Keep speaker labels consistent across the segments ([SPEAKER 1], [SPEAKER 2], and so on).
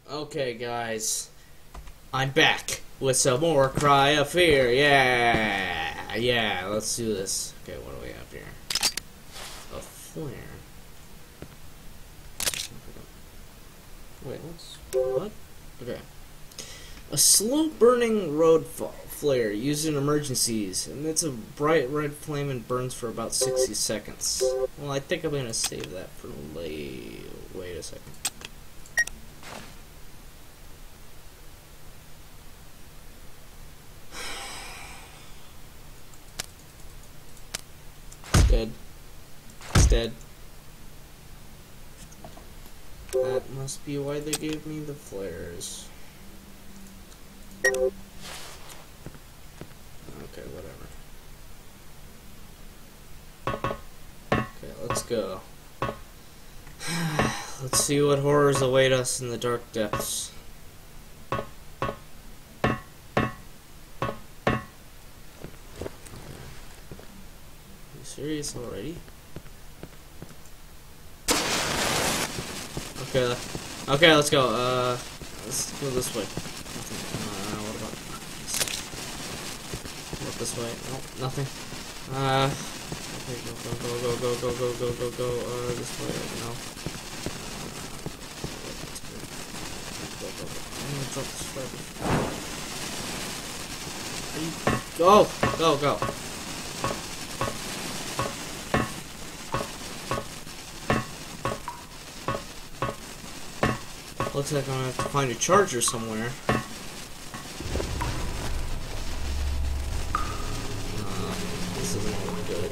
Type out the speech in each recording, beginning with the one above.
[SPEAKER 1] Okay, guys, I'm back with some more Cry of Fear. Yeah, let's do this. Okay, what do we have here? A flare. Wait, what? Okay. A slow-burning road flare used in emergencies, and it's a bright red flame and burns for about 60 seconds. Well, I think I'm gonna save that for later. Wait a second. Dead. It's dead. That must be why they gave me the flares. Okay, whatever. Okay, let's go. Let's see what horrors await us in the dark depths. Serious already? Okay, let's go. Let's go this way. What about this way? Nope, nothing. Okay, go. This way, no. I'm gonna drop this flag. Go. Looks like I'm gonna have to find a charger somewhere. This isn't looking good.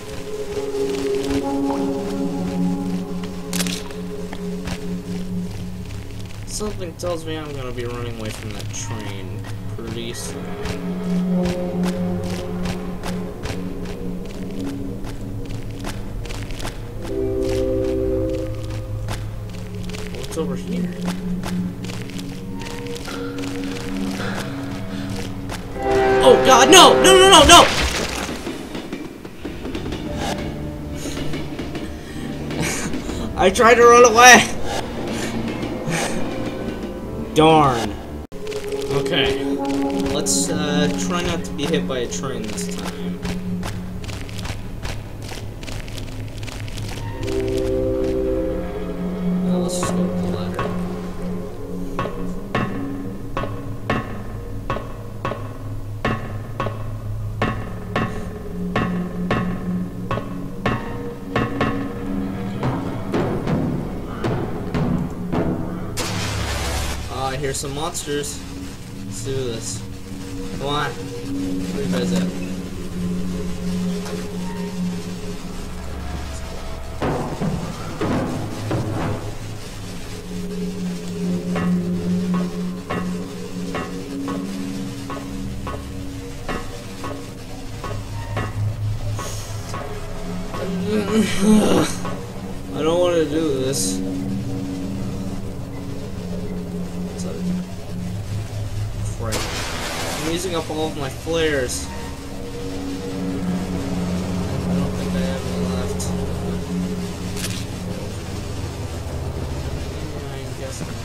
[SPEAKER 1] Something tells me I'm gonna be running away from that train pretty soon. What's over here? Oh God, no! I tried to run away! Darn. Okay. Let's try not to be hit by a train this time. Let's just go with the ladder. I hear some monsters. Let's do this. Come on. Where you guys at? I don't want to do this. I'm using up all of my flares. I don't think I have any left. I guess I'm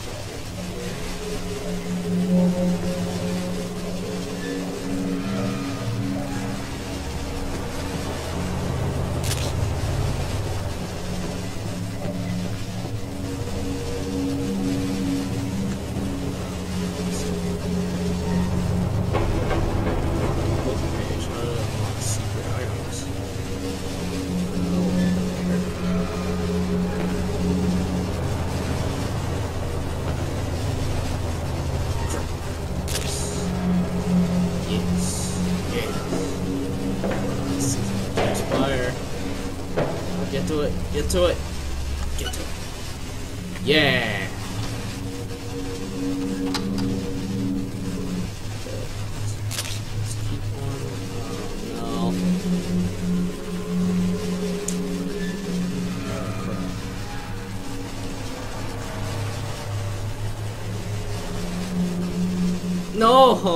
[SPEAKER 1] Get to it. Yeah. Let's keep on. Oh, no. No.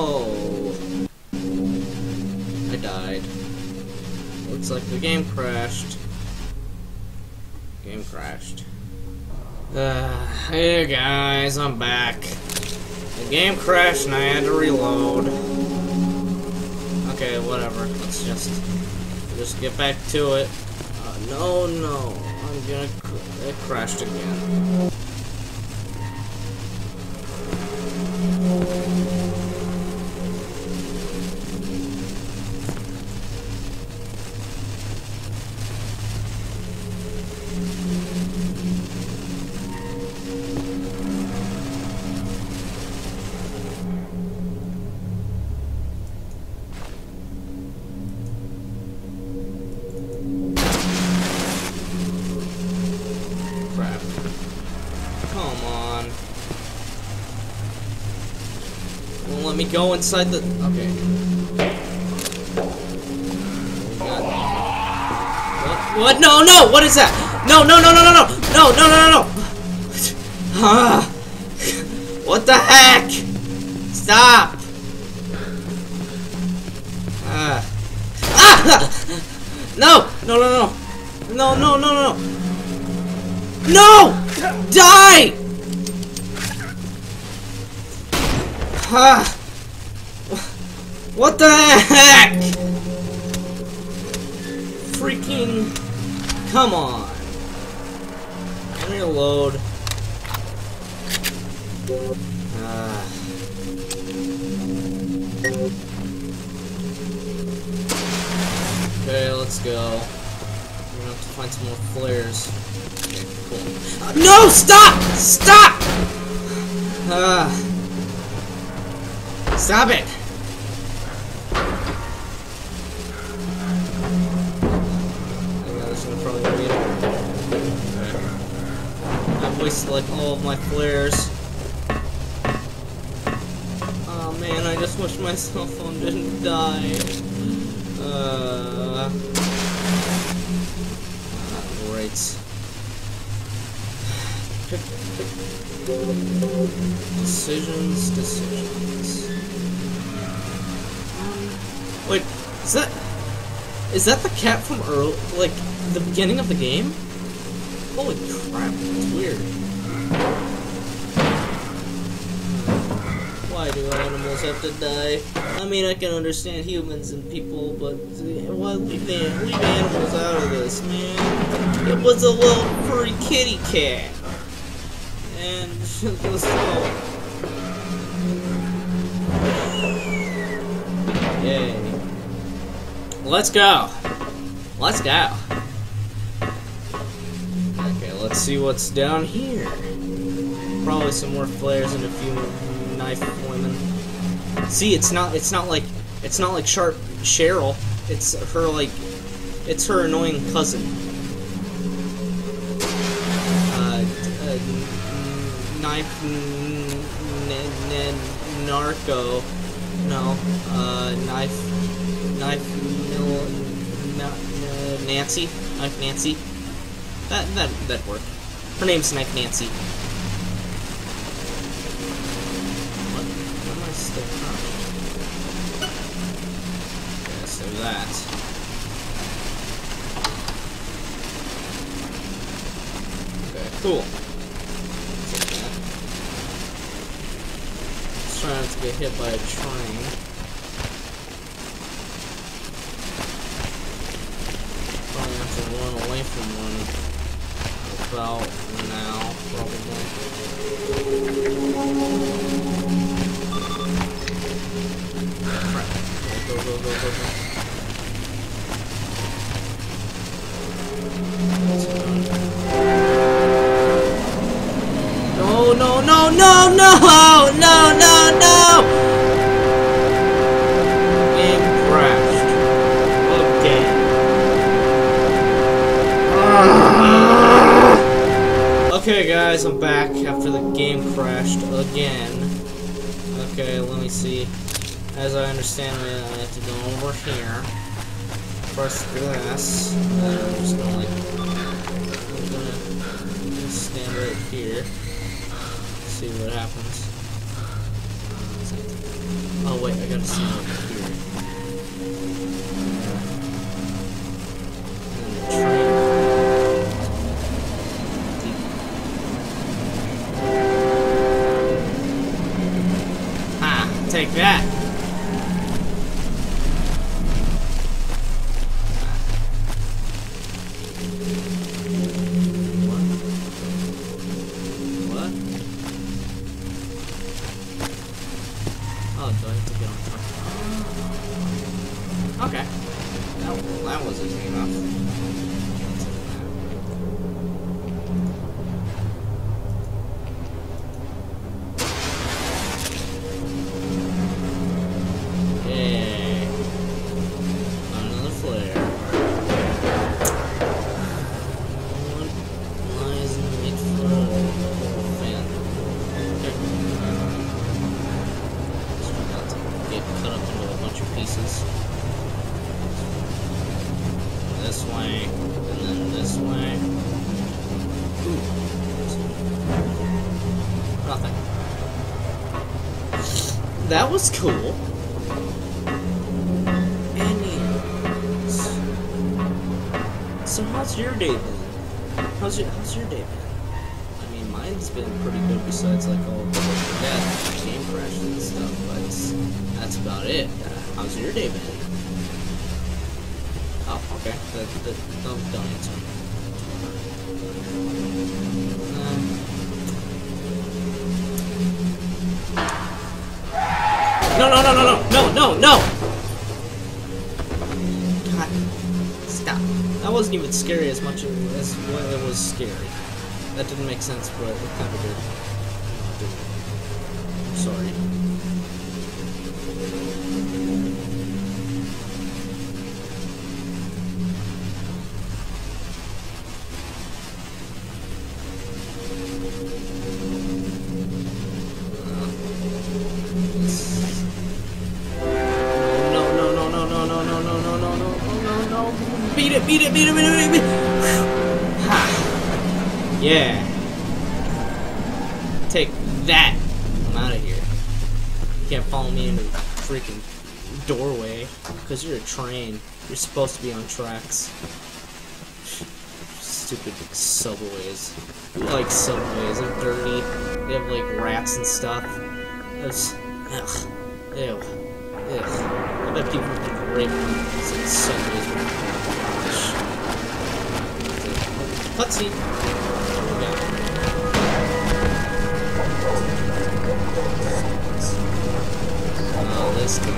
[SPEAKER 1] I died. Looks like the game crashed. Game crashed. Hey guys, I'm back. The game crashed and I had to reload. Okay, whatever. Let's just get back to it. No, I'm gonna. It crashed again. Come on. Won't let me go inside the. Okay. What? No! What is that? No! No! What the heck? Stop! No! No! Die! What the heck? Freaking... Come on. Reload. Okay, let's go. We're gonna have to find some more flares. Okay, cool. No! Stop! Stop! Stop it! I've wasted like all of my flares. Oh man, I just wish my cell phone didn't die. Great. Decisions. Wait, is that the cat from early, like the beginning of the game? Holy crap, that's weird. Why do animals have to die? I mean, I can understand humans and people, but why leave animals out of this, man? It was a little furry kitty cat. And just yay. Let's go. Let's go. Okay, let's see what's down here. Probably some more flares and a few knife women. See, it's not like Sharp Cheryl. It's her annoying cousin. Knife narco. No. Nancy. Knife Nancy. That worked. Her name's Knife Nancy. What am I still crouched? Okay, so that. Okay, cool. Let's try not to get hit by a train. Probably have to run away from one about now, probably. Crap. Go. No! Game crashed. Again. Okay, guys, I'm back after the game crashed again. Okay, let me see. As I understand it, I have to go over here. Press this. And I'm just gonna stand right here. See what happens. Oh wait, I gotta stand over here. And the train. take that. What? Oh, do I have to get on top? Okay. That was easy enough. This way, and then this way. Ooh. Nothing. That was cool. Anyways. So how's your day been? How's your day been? I mean, mine's been pretty good besides like all the game crashes and stuff, but that's about it. How's your day been? Oh, okay. Don't answer. No! God, stop. That wasn't even scary as much as what it was scary. That didn't make sense, but it kind of did. I'm sorry. Beat it! Ha! Yeah. Take that. I'm out of here. You can't follow me into the freaking doorway because you're a train. You're supposed to be on tracks. Stupid subways. Who likes subways? They're dirty. They have like rats and stuff. That's ugh. Ew. Ugh. I bet people think rape subways. Cutscene. Oh, this guy.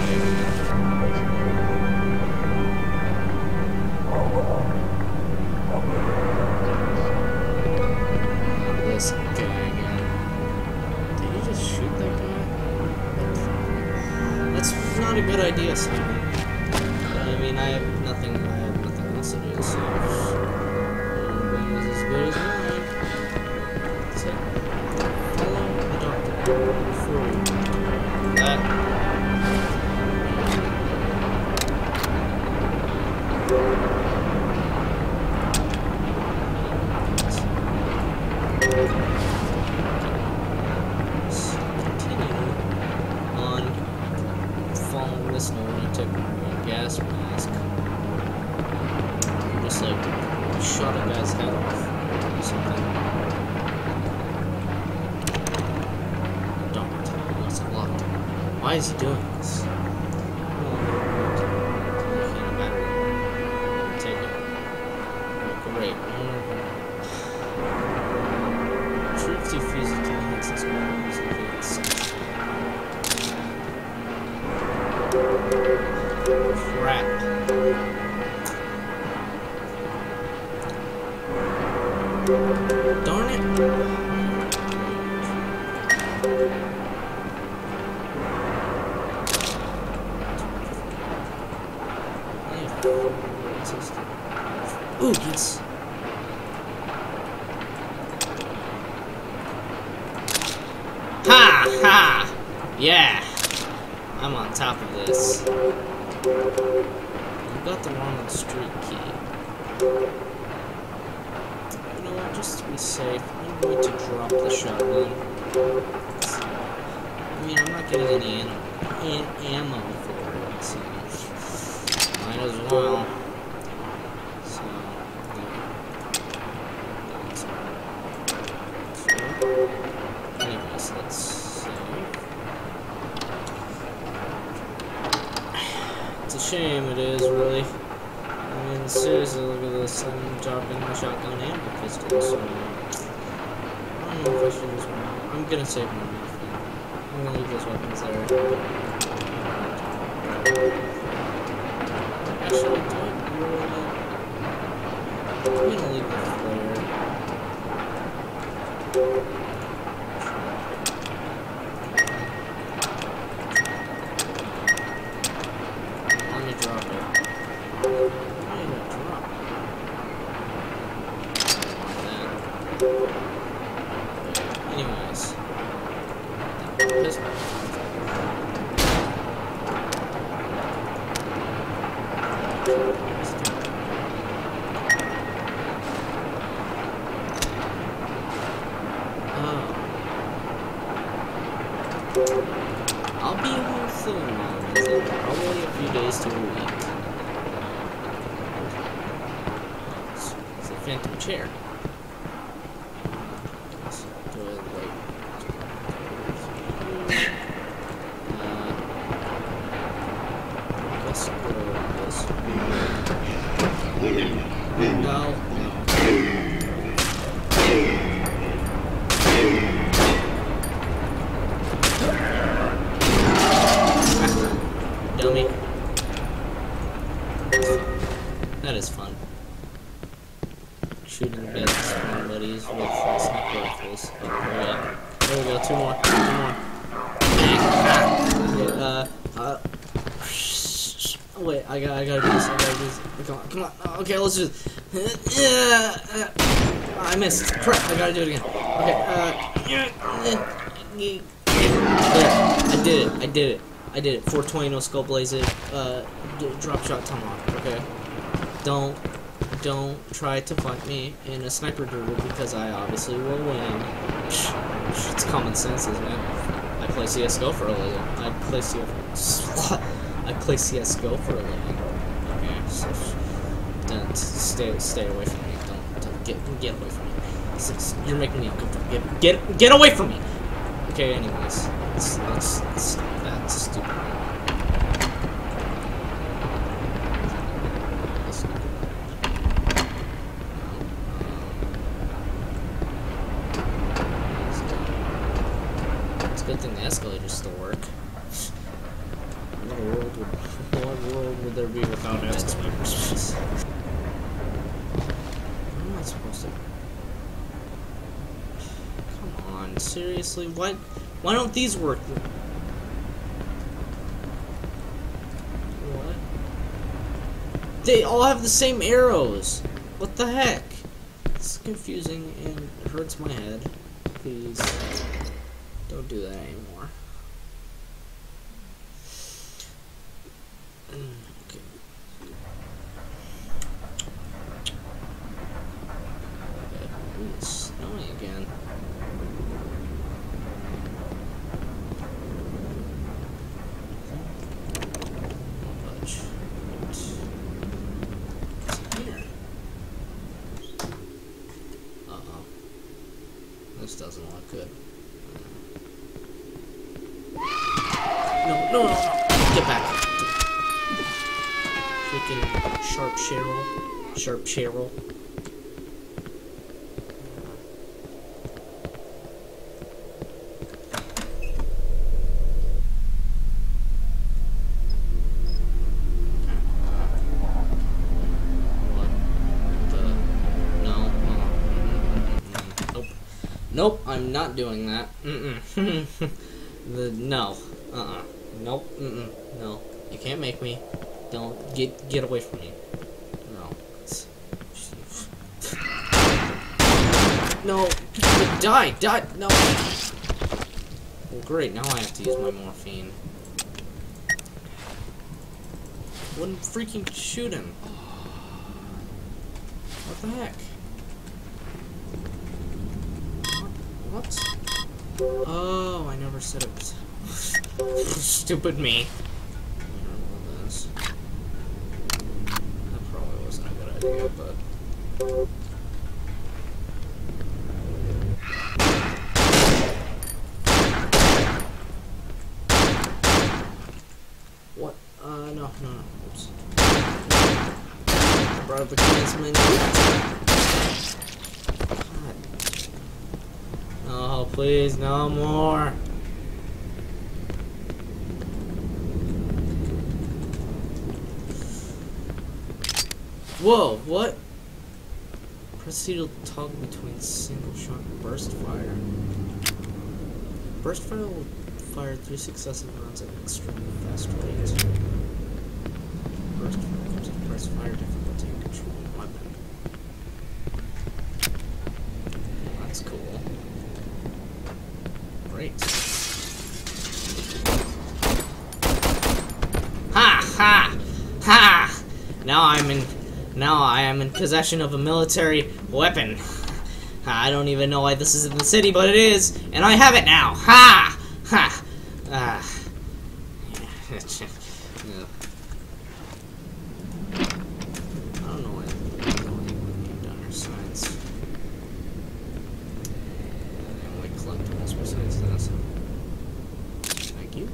[SPEAKER 1] This guy again. Did you just shoot that guy? That's not a good idea, Simon. I mean, I have nothing else to do, so. As good as mine. So, follow the doctor forward. That. Continue on following this note. I took my gas mask. Just like shot a guy's head off or something. Don't. It's locked. Why is he doing this? Take it. Oh, great. Truth defuses to enhance its memories of the crap. Darn it! Ooh, yes! Ha! Ha! Yeah! I'm on top of this. You got the wrong street key. Just to be safe, I'm going to drop the shotgun. I mean, I'm not getting any ammo for it, so might as well. So, anyways, let's save. a shame, it is, really. I mean, seriously, look at this. I'm dropping my shotgun and my pistol, so... I don't know if I should use one. I'm gonna save my weapon. I'm gonna leave those weapons there. Actually, do I really... I'm gonna leave the flare. Let me drop it. Why did it drop? Anyways. Pistol. I'll be home soon, Mom. It's probably a few days to a week. It's a phantom chair. So, do I like... Let's go over this. No. Dummy. That is fun. Shooting dead spawn buddies with sniper rifles. Oh, yeah. There we go, two more. Wait, I gotta do this. Come on. Okay, let's do this. I missed. Crap, I gotta do it again. Okay, there, I did it. 420 no scope blaze it. Drop shot tomahawk. Okay. Don't try to fight me in a sniper duel because I obviously will win. It's common sense, isn't it? I play CS:GO for a living. I play CS:GO for a living. Okay, so don't stay away from me. Don't get away from me. You're making me uncomfortable. Get away from me. Okay, anyways, let's stop that stupid. It's a good thing the escalators still work. What world would there be without escalators? What am I supposed to? Come on, seriously, why don't these work? What? They all have the same arrows. What the heck? It's confusing and it hurts my head. Please don't do that anymore. Okay. Ooh, it's snowing again. This doesn't look good. No. Get back. Freaking sharp Cheryl. Nope, I'm not doing that. No. Nope. No. You can't make me. Don't get away from me. No. No. Die. No. Well, great. Now I have to use my morphine. Wouldn't freaking shoot him. What the heck? What? Oh, I never said it was... Stupid me. That probably wasn't a good idea, but... What? No. Oh, no, no. Oops. Brought up against my God. Oh, please, no more. Whoa, what? Proceed to toggle between single shot and burst fire. Burst fire will fire 3 successive rounds at an extremely fast rate. Burst fire comes with press fire difficulty and control of weapon. That's cool. Great. Ha ha ha! Now I am in possession of a military weapon. I don't even know why this is in the city, but it is, and I have it now. Ha! Ha! I don't know why I'm down our signs. And like collectibles besides this. Thank you.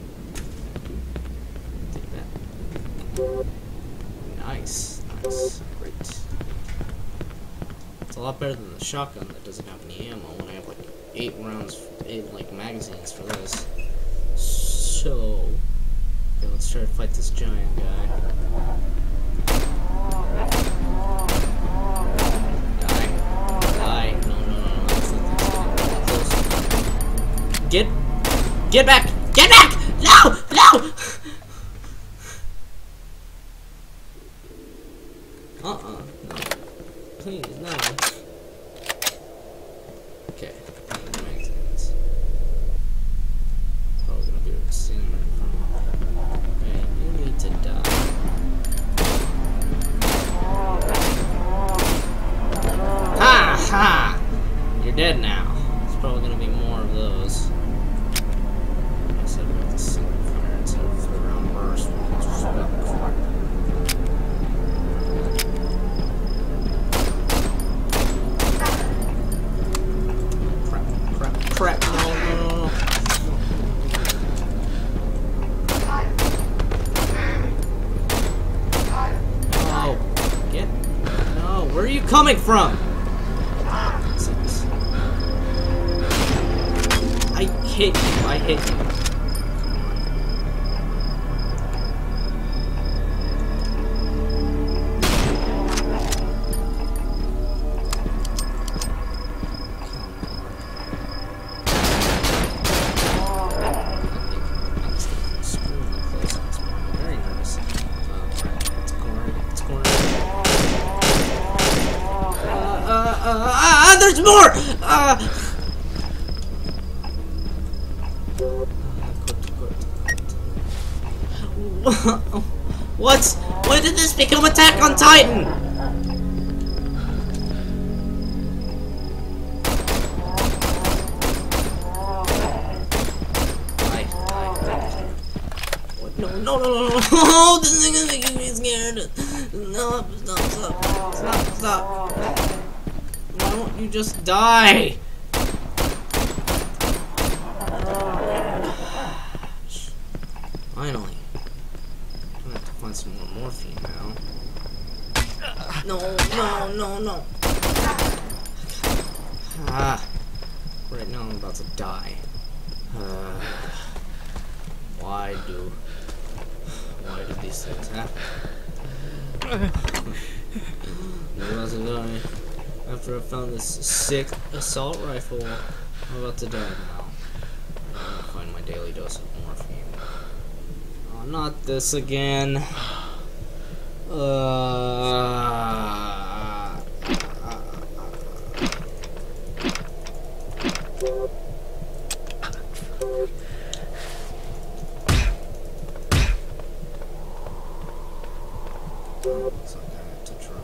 [SPEAKER 1] Take that. Nice. Nice. Great. It's a lot better than the shotgun that doesn't have any ammo when I have like 8 like magazines for this. So, okay, let's try to fight this giant guy. Die. Die. No, no, no, no. That's not close. Get back! Get back! No! No! No. Please, no. Okay. Magazines. Probably gonna be standing right in front of me. Okay, you need to die. Ha! Ha! You're dead now. There's probably gonna be more of those. I said we have to single fire instead of 3-round burst. Crap, no. Oh, no, where are you coming from? I hate you. There's more! What? When did this become Attack on Titan? What? No. This thing is making me scared. No, stop. Why won't you just die? Finally. I'm gonna have to find some more morphine now. No. Right now I'm about to die. Why do these things happen? I'm about to die. After I found this sick assault rifle, I'm about to die now. I'm gonna find my daily dose of morphine. Oh, not this again. Looks like I have to drop.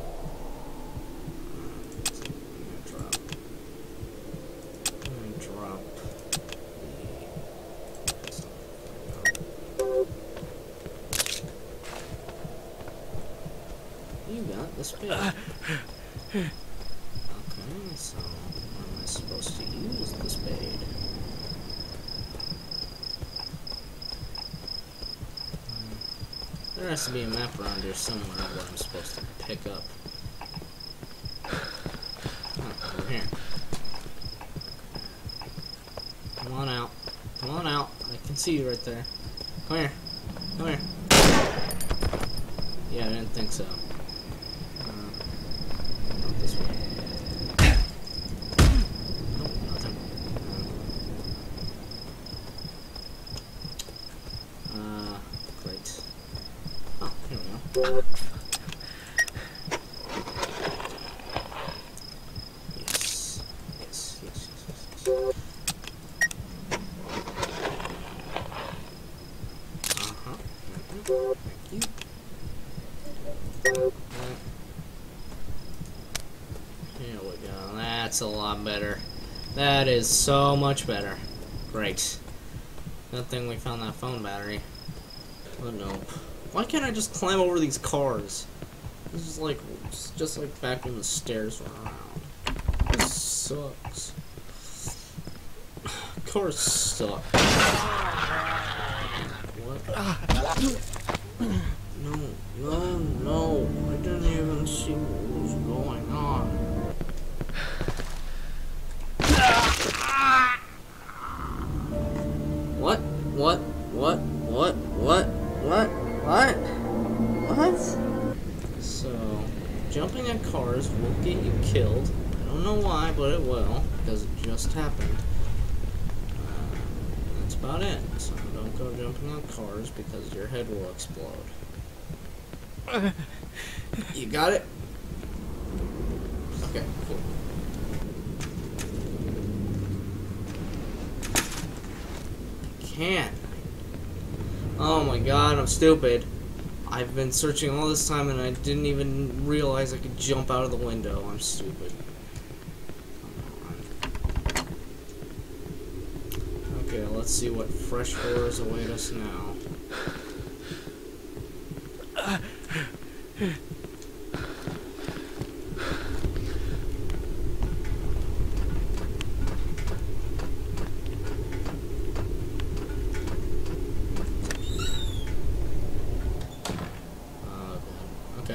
[SPEAKER 1] You got the spade. Okay, so how am I supposed to use the spade? There has to be a map around here somewhere where I'm supposed to pick up. Oh, over here. Come on out. Come on out. I can see you right there. Come here. Come here. Yeah, I didn't think so. Not this way. Nope, nothing. Great. Oh, here we go. Yes. Yes, yes, yes, yes, yes. Thank you. Here we go. That's a lot better. That is so much better. Great. Good thing we found that phone battery. But nope. Why can't I just climb over these cars? This is like, just like back when the stairs were around. This sucks. Cars suck. What? No, no, no. I didn't even see what was going on. What? What? What? What? What? What? What? What? So, jumping at cars will get you killed. I don't know why, but it will, because it just happened. That's about it. So don't go jumping on cars because your head will explode. You got it? Okay, cool. Can't. Oh my god, I'm stupid. I've been searching all this time and I didn't even realize I could jump out of the window. I'm stupid. Okay, let's see what fresh horrors await us now. Okay.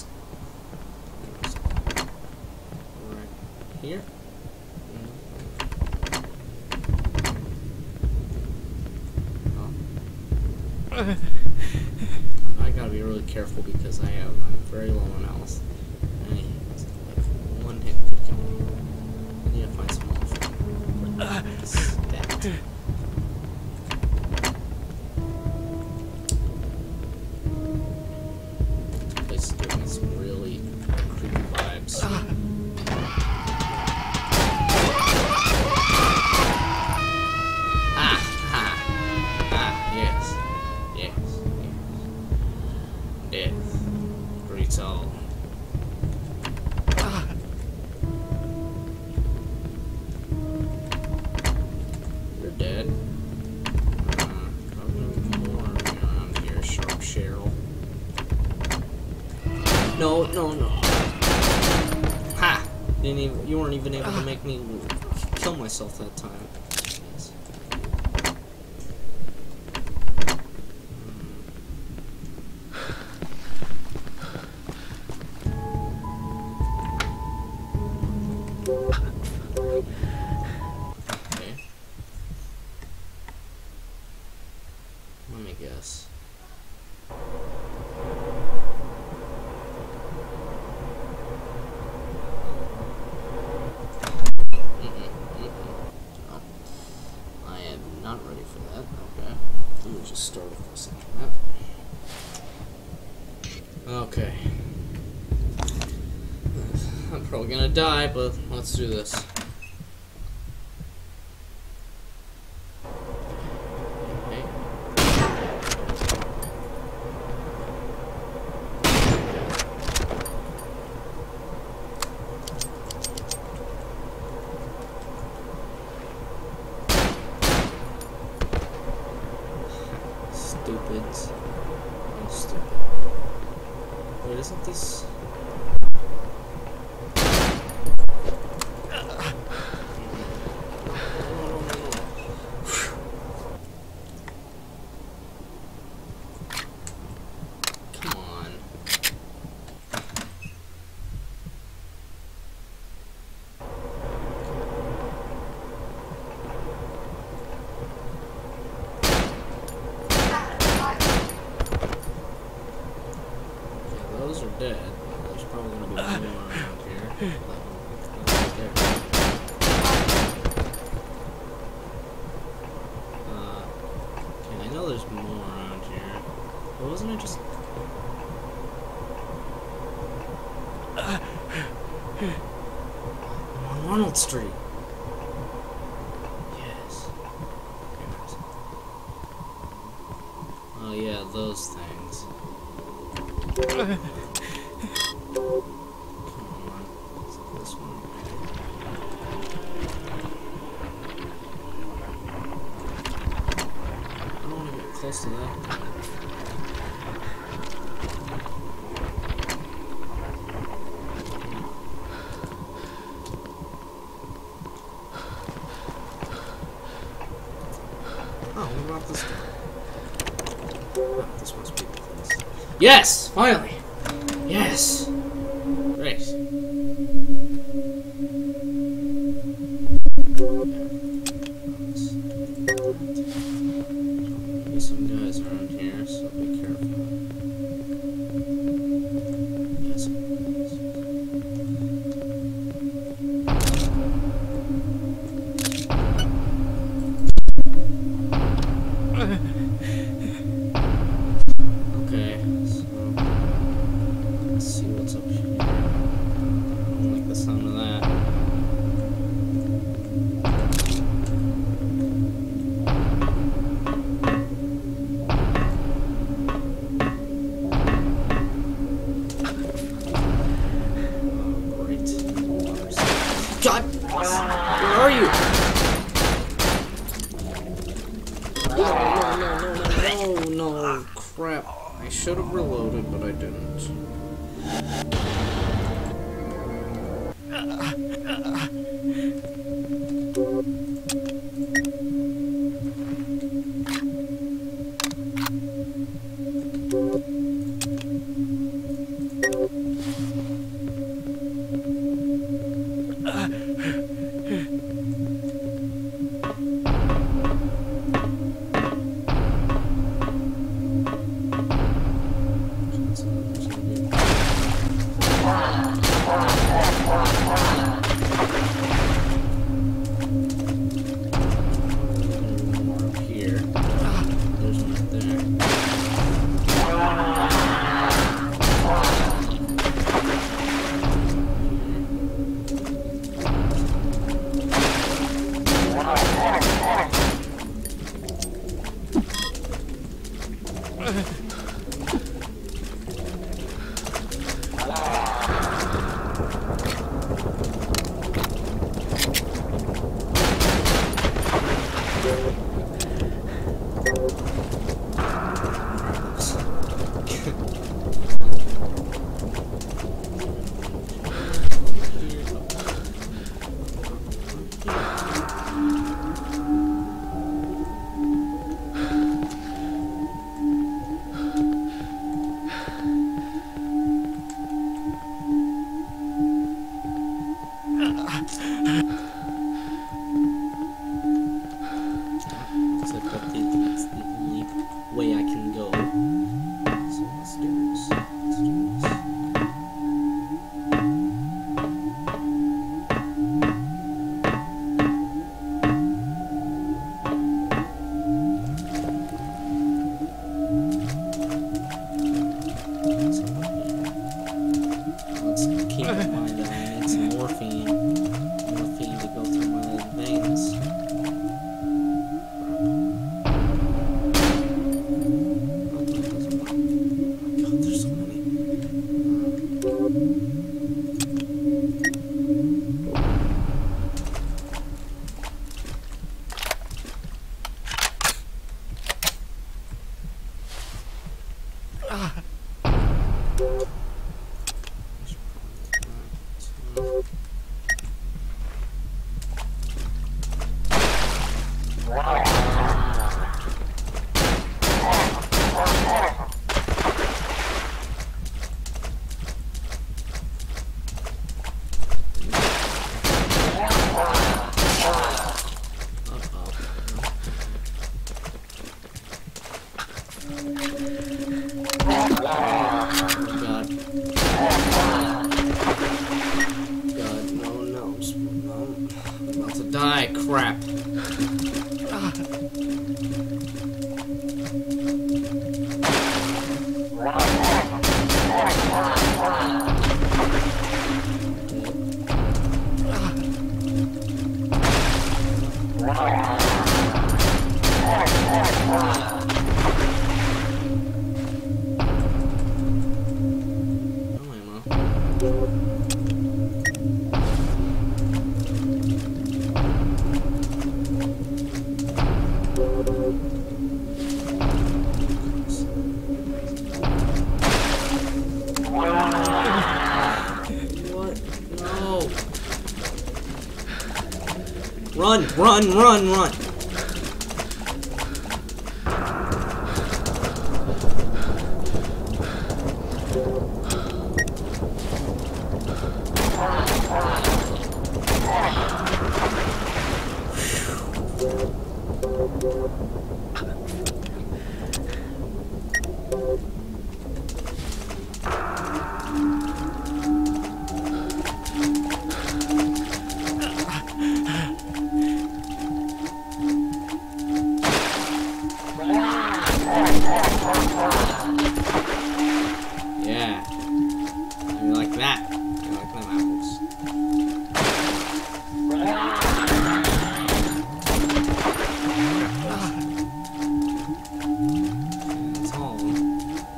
[SPEAKER 1] Right here. I gotta be really careful because I'm very low on health. And like one hit could kill me. I need to find some more stat. This place is giving me some really creepy vibes. Yes. Yes. Yes. Death. Greets all. You're dead. Probably more around here, sharp Cheryl. No, no, no. Ha! You weren't even able to make me kill myself that time. Yes. Okay. Let me guess. No. I am not ready for that. Okay. Let me just start with this like that. Okay. I'm probably gonna die, but let's do this. Okay. Stupids. I'm stupid. Wait, isn't this... dead. There's probably gonna be more around here. Okay, I know there's more around here. But wasn't it just... I'm on Ronald Street. Yes. Oh yeah, those things. Come on. Is it this one? I don't want to get close to that. Oh, what about this guy? Oh, this must be the place. Yes! Finally! Yes! Great. Maybe some guys around here, so be careful. Yes. Okay, so let's see what's up here. I don't like the sound of that. Oh, great. God! Where are you? No, crap. I should have reloaded, but I didn't. Way I can go. So let's do this. Let's do this. Let's keep in mind that I need some morphine. Morphine to go through my veins. Run, run, run, run! Yeah. You like that. You like them apples. That's all of them.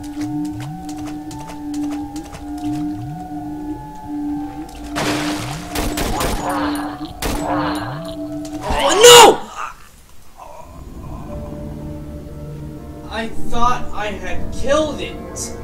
[SPEAKER 1] Oh, no! I thought I had killed it.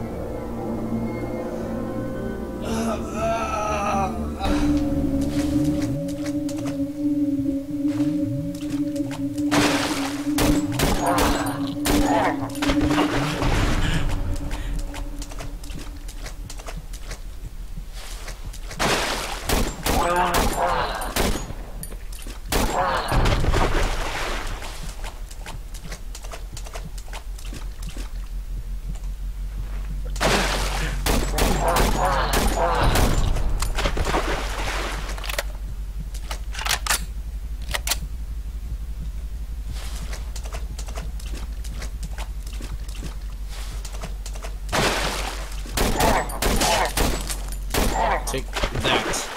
[SPEAKER 1] Take that.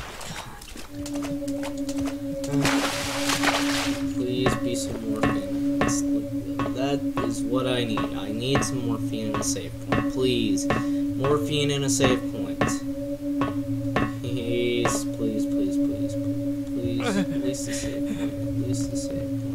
[SPEAKER 1] Please be some morphine. That is what I need. I need some morphine in a save point. Please. Morphine in a save point. Please, please, please, please, please. Please the save point. Please the save point.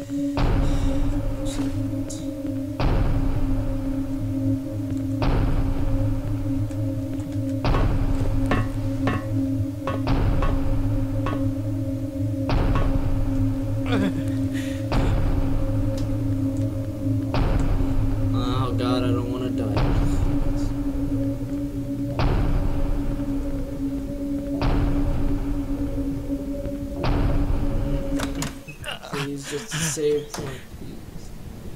[SPEAKER 1] Oh god, I don't want to die. Please, just a save point, please.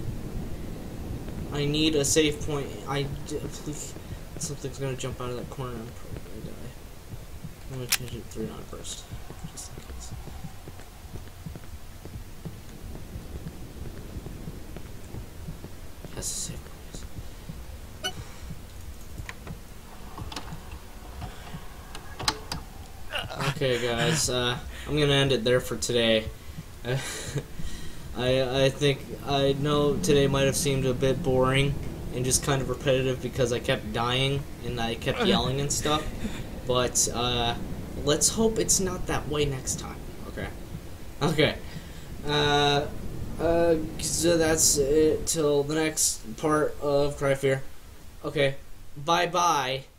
[SPEAKER 1] I need a save point. Please. Something's gonna jump out of that corner and I'm probably gonna die. I'm gonna change it to 3 on first. Just in case. Yes, a save point. Okay, guys, I'm gonna end it there for today. I think I know today might have seemed a bit boring and just kind of repetitive because I kept dying and I kept yelling and stuff. But let's hope it's not that way next time. Okay. Okay. So that's it till the next part of Cry Fear. Okay. Bye bye.